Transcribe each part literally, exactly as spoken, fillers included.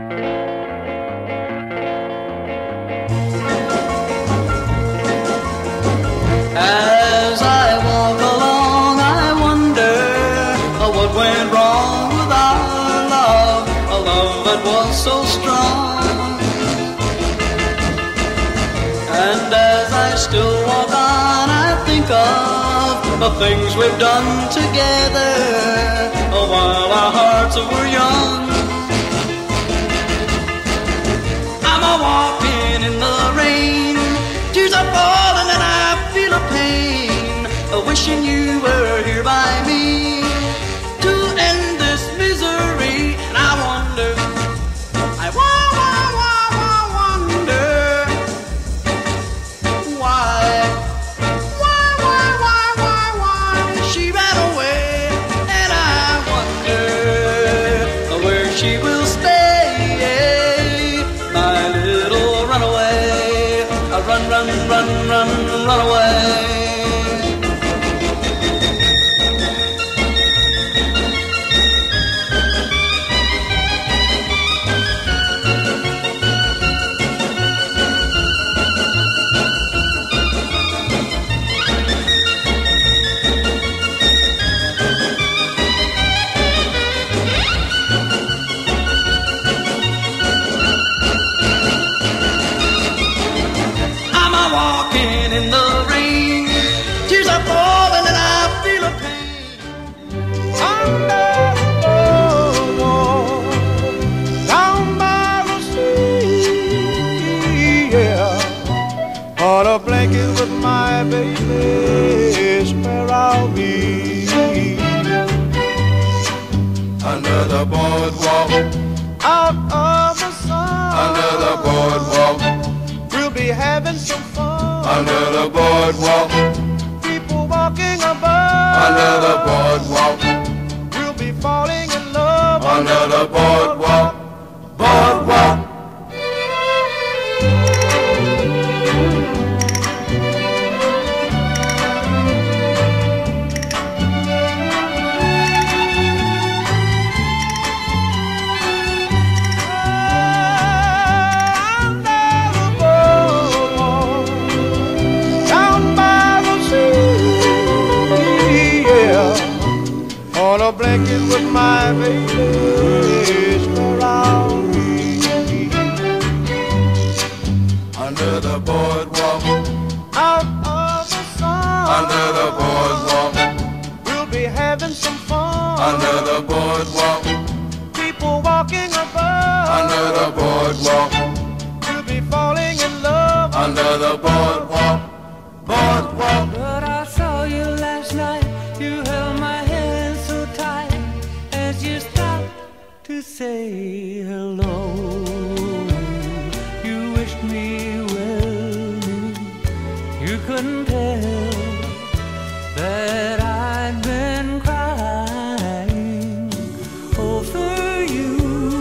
As I walk along, I wonder uh, what went wrong with our love, a love that was so strong. And as I still walk on, I think of the things we've done together uh, while our hearts were young. I'm a walking in the rain, tears are falling and I feel a pain, uh, wishing you were here by me to end this misery. And I wonder, I wa- wa- wa- wa- wonder why, why, why, why, why, why she ran away. And I wonder where she will stay, my little runaway. Run, run, run, run, run away. Walking in the rain, tears are falling and I feel a pain. Under the boardwalk, down by the sea, yeah. On a blanket with my baby is where I'll be. Under the boardwalk, out of the sun. Under the boardwalk, we'll be having some fun. Under the boardwalk, people walking above. Under the boardwalk, we'll be falling in love. Under the boardwalk, boardwalk. On a blanket with my baby is where I'll be. Under the boardwalk, out of the sun. Under the boardwalk, we'll be having some fun. Under the boardwalk, people walking above. Under the boardwalk, we'll be falling in love. Under the boardwalk, boardwalk. But I saw you last night. You held my hand so tight as you stopped to say hello. You wished me well. You couldn't tell that I'd been crying over you,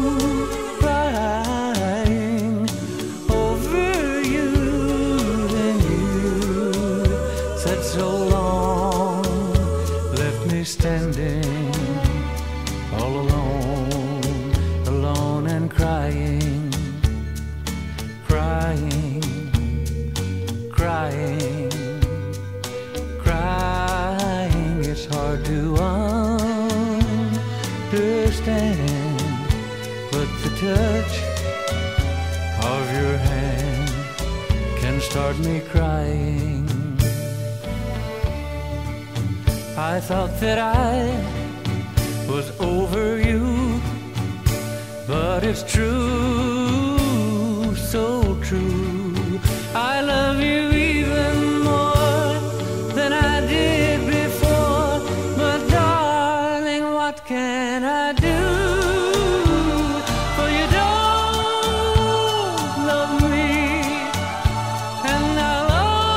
crying over you. Then you said so long, left me standing all alone, alone and crying, crying, crying, crying. It's hard to understand, but the touch of your hand can start me crying. I thought that I was over you, but it's true, so true. I love you even more than I did before. But darling, what can I do? For you don't love me, and I'll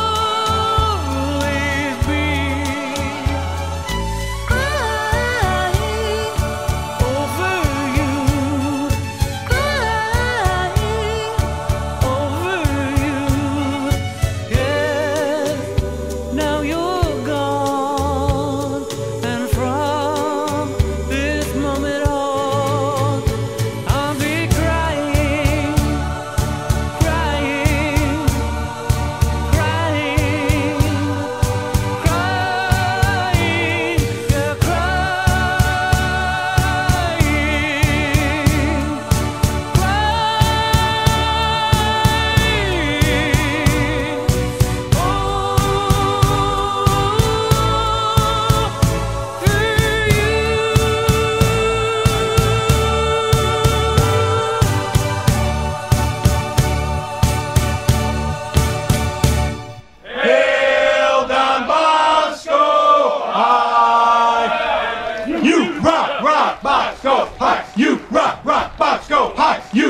always be crying over you, crying. You rock, rock, box, go high. You rock, rock, box, go high. You